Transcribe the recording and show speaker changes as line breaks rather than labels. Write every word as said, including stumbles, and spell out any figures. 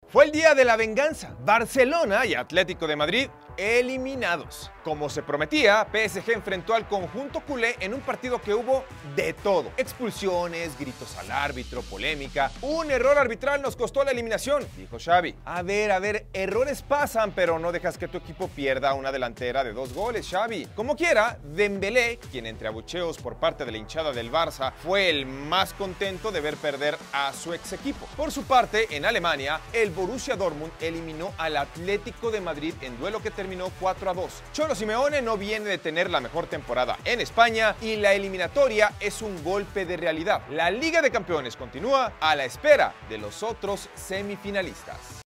Fue el día de la venganza. Barcelona y Atlético de Madrid eliminados. Como se prometía, P S G enfrentó al conjunto culé en un partido que hubo de todo. Expulsiones, gritos al árbitro, polémica. Un error arbitral nos costó la eliminación, dijo Xavi. A ver, a ver, errores pasan, pero no dejas que tu equipo pierda una delantera de dos goles, Xavi. Como quiera, Dembélé, quien entre abucheos por parte de la hinchada del Barça, fue el más contento de ver perder a su ex equipo. Por su parte, en Alemania, el Borussia Dortmund eliminó al Atlético de Madrid en duelo que terminó cuatro a dos. Cholo Simeone no viene de tener la mejor temporada en España y la eliminatoria es un golpe de realidad. La Liga de Campeones continúa a la espera de los otros semifinalistas.